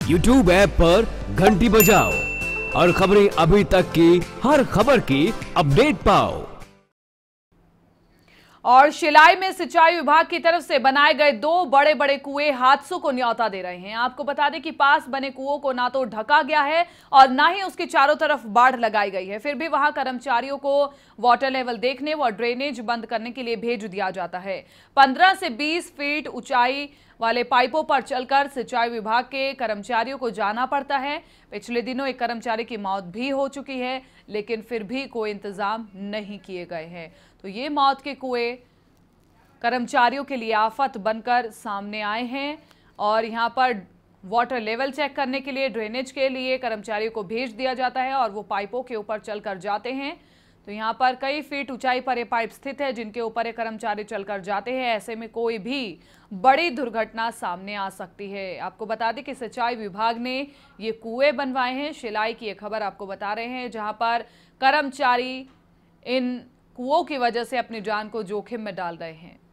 YouTube app पर घंटी बजाओ और खबरें अभी तक की हर खबर की अपडेट पाओ। और शिलाई में सिंचाई विभाग की तरफ से बनाए गए 2 बड़े बड़े कुएं हादसों को न्योता दे रहे हैं। आपको बता दें कि पास बने कुओं को ना तो ढका गया है और ना ही उसके चारों तरफ बाड़ लगाई गई है। फिर भी वहां कर्मचारियों को वाटर लेवल देखने व ड्रेनेज बंद करने के लिए भेज दिया जाता है। 15 से 20 फीट ऊंचाई वाले पाइपों पर चलकर सिंचाई विभाग के कर्मचारियों को जाना पड़ता है। पिछले दिनों एक कर्मचारी की मौत भी हो चुकी है, लेकिन फिर भी कोई इंतजाम नहीं किए गए हैं। तो ये मौत के कुएं कर्मचारियों के लिए आफत बनकर सामने आए हैं और यहां पर वाटर लेवल चेक करने के लिए, ड्रेनेज के लिए कर्मचारियों को भेज दिया जाता है और वो पाइपों के ऊपर चलकर जाते हैं। तो यहाँ पर कई फीट ऊंचाई पर ये पाइप स्थित है जिनके ऊपर ये कर्मचारी चलकर जाते हैं। ऐसे में कोई भी बड़ी दुर्घटना सामने आ सकती है। आपको बता दें कि सिंचाई विभाग ने ये कुएं बनवाए हैं। शिलाई की ये खबर आपको बता रहे हैं, जहां पर कर्मचारी इन कुओं की वजह से अपनी जान को जोखिम में डाल रहे हैं।